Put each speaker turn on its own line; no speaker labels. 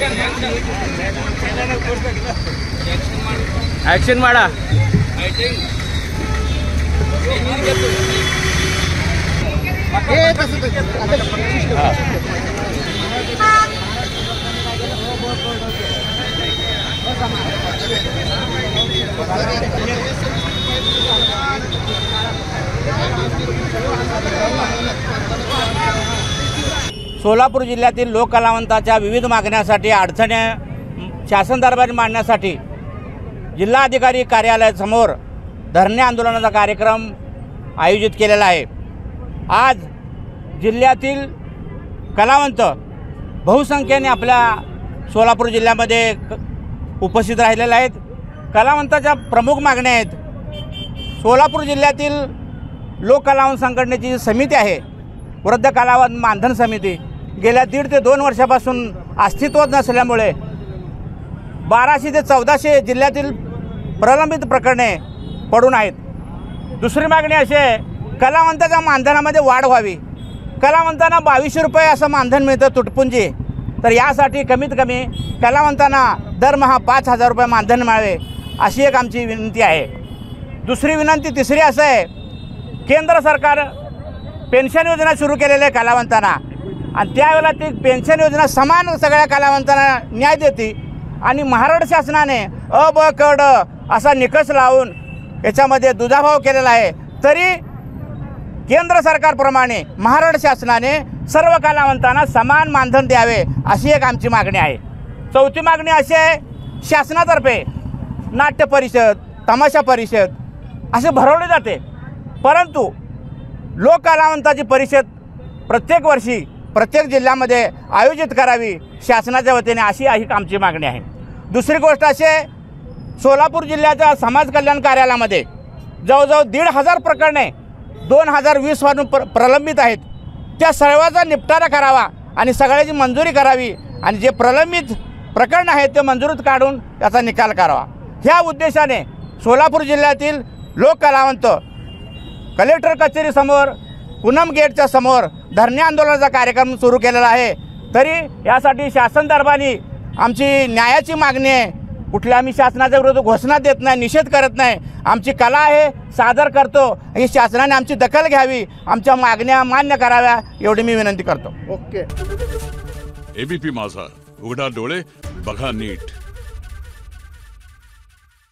Action माडा सोलापूर जिल्ह्यातील लोककलावंतांच्या विविध मागण्यांसाठी अडचणी शासन दरबारी मांडण्यासाठी जिल्हाधिकारी कार्यालयासमोर धरणे आंदोलनाचा कार्यक्रम आयोजित केलेला आहे। आज जिल्ह्यातील कलावंत बहुसंख्येने आपल्या सोलापूर जिल्ह्यामध्ये उपस्थित राहिलेले आहेत। कलावंतांच्या प्रमुख मागण्या आहेत। सोलापूर जिल्ह्यातील लोककलावंत संघटनेची जी समिती आहे, वृद्ध कलावंत मानधन समिती, गेल्या 1.5 ते 2 वर्षापासून अस्तित्वात नसल्यामुळे 1200 ते 1400 जिल्ह्यातील प्रलंबित प्रकरणे पडून आहेत। दुसरी मागणी अशी आहे, कलावंताच्या मानधनामध्ये वाढ व्हावी। कलावंतांना 2200 रुपये असं मानधन मिळतं तुटपुंजी, तर यासाठी कमीत कमी कलावंतांना दरमहा 5000 रुपये मानधन मिळावे अशी एक आमची विनंती आहे। दुसरी विनंती तिसरी असं आहे, केंद्र सरकार पेन्शन योजना सुरू केलेली आहे कलावंतांना, आणि त्यावेळेला ती पेन्शन योजना समान सगळ्या कलावंतांना न्याय देते, आणि महाराष्ट्र शासनाने अ ब क ड असा निकष लावून याच्यामध्ये दुजाभाव केलेला आहे। तरी केंद्र सरकारप्रमाणे महाराष्ट्र शासनाने सर्व कलावंतांना समान मानधन द्यावे अशी एक आमची मागणी आहे। चौथी मागणी अशी आहे, शासनातर्फे नाट्य परिषद, तमाशा परिषद असे भरवले जाते, परंतु लोककलावंताची परिषद प्रत्येक वर्षी प्रत्येक जिल्ह्यामध्ये आयोजित करावी शासनाच्या वतीने अशी आमची मागणी आहे। दुसरी गोष्ट अशी आहे, सोलापूर जिल्ह्याच्या समाज कल्याण कार्यालयामध्ये जवळजवळ 1,500 प्रकरणे 2020 पासून प्रलंबित आहेत। त्या सर्वांचा निपटारा करावा आणि सगळ्याची मंजुरी करावी, आणि जे प्रलंबित प्रकरण आहेत ते मंजुरीत काढून त्याचा निकाल करावा। ह्या उद्देशाने सोलापूर जिल्ह्यातील लोककलावंत कलेक्टर कचेरीसमोर, पूनम गेटच्या समोर धरणे आंदोलनाचा कार्यक्रम सुरू केलेला आहे। तरी यासाठी शासन दरबारी आमची न्यायाची मागणी आहे। कुठल्या आम्ही शासनाच्या विरोधात घोषणा देत नाही, निषेध करत नाही। आमची कला आहे, सादर करतो, ही शासनाने आमची दखल घ्यावी, आमच्या मागण्या मान्य कराव्या एवढी मी विनंती करतो।
ओके। एबीपी माझा, उघडा डोळे बघा नीट।